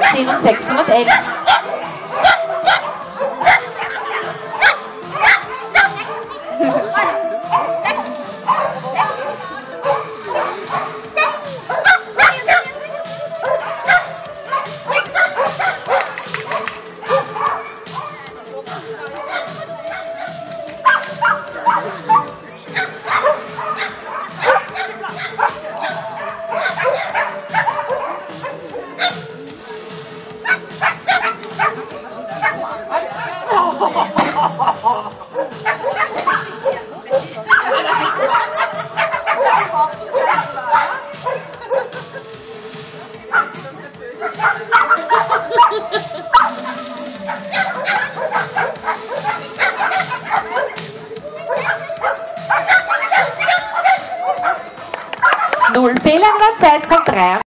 610 und 611. Null Fehler in der Zeit von 3,5.